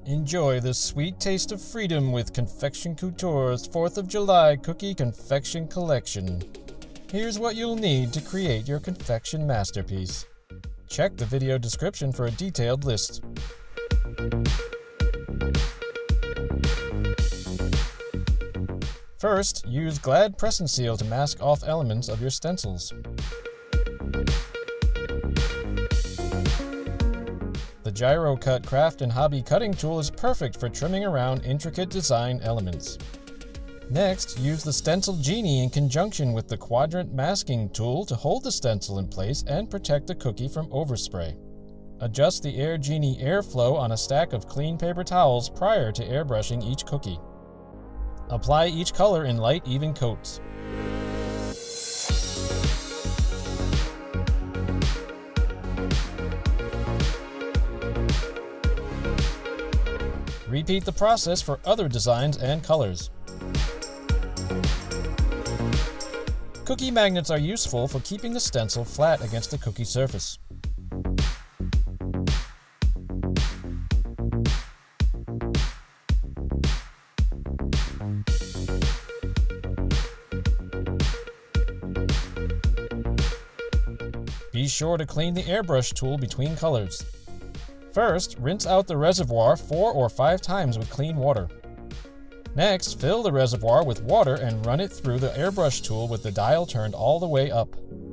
Enjoy the sweet taste of freedom with Confection Couture's 4th of July Cookie Confection Collection. Here's what you'll need to create your confection masterpiece. Check the video description for a detailed list. First, use Glad Press and Seal to mask off elements of your stencils. The Gyro Cut Craft and Hobby Cutting Tool is perfect for trimming around intricate design elements. Next, use the Stencil Genie in conjunction with the Quadrant Masking Tool to hold the stencil in place and protect the cookie from overspray. Adjust the Air Genie airflow on a stack of clean paper towels prior to airbrushing each cookie. Apply each color in light, even coats. Repeat the process for other designs and colors. Cookie magnets are useful for keeping the stencil flat against the cookie surface. Be sure to clean the airbrush tool between colors. First, rinse out the reservoir 4 or 5 times with clean water. Next, fill the reservoir with water and run it through the airbrush tool with the dial turned all the way up.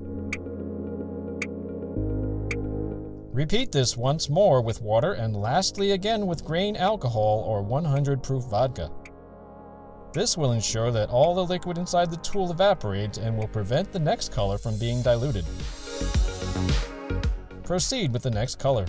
Repeat this once more with water and lastly again with grain alcohol or 100 proof vodka. This will ensure that all the liquid inside the tool evaporates and will prevent the next color from being diluted. Proceed with the next color.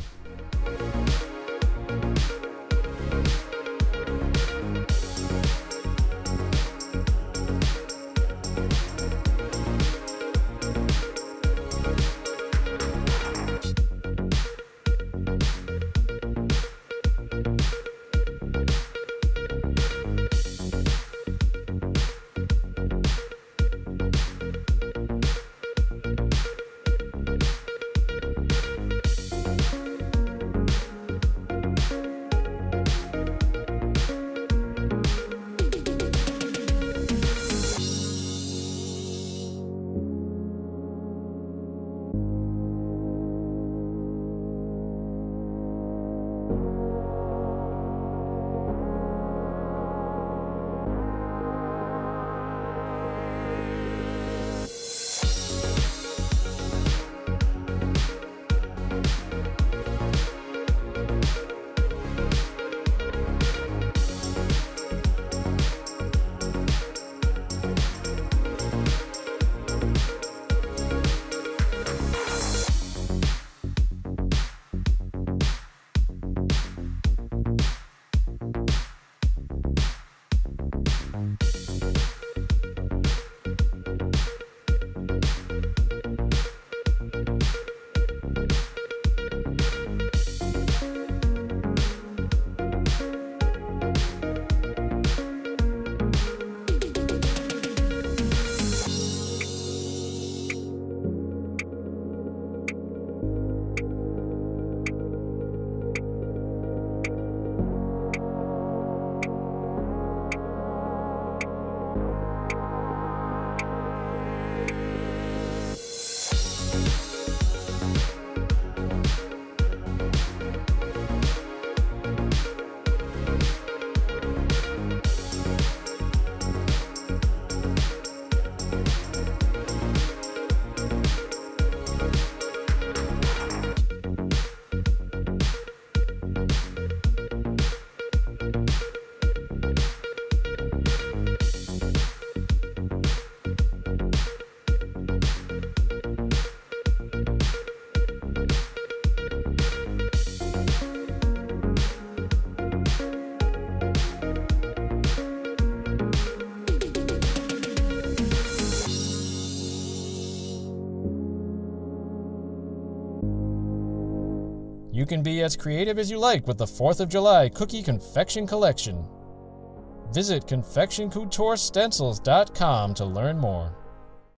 You can be as creative as you like with the 4th of July Cookie Confection Collection. Visit ConfectionCoutureStencils.com to learn more.